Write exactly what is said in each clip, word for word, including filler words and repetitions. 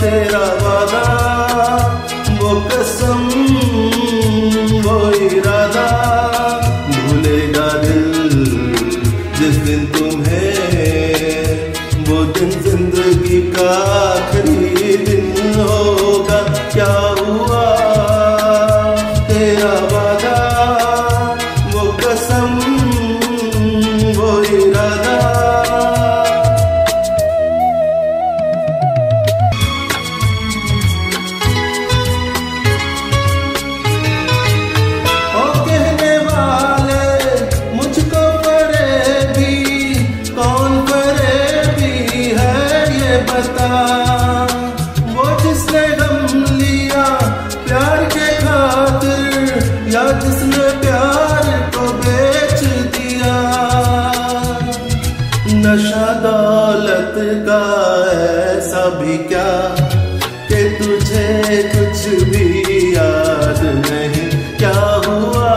तेरा वादा, वो कसम, वो इरादा, भूलेगा दिल जिस दिन तुम्हें, वो दिन जिंदगी का आखिरी दिन होगा। क्या हुआ तेरा वादा, वो कसम, वो इरादा। ओ कहने वाले मुझको फरेबी, कौन फरेबी है ये बता, वो जिसने गम लिया प्यार के खातिर, या जिसने प्यार को बेच दिया। नशा दौलत का ऐसा भी क्या कि तुझे कुछ भी याद नहीं। क्या हुआ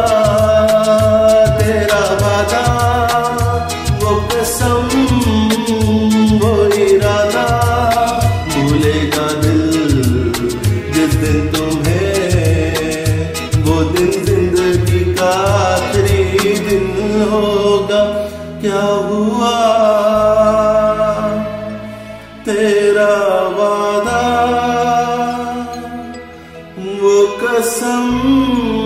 तेरा वादा, वो कसम, वो इरादा, भूलेगा दिल जिस दिन तुम्हें, वो दिन जिंदगी का आखिरी दिन होगा। क्या हुआ तेरा वादा, वो कसम।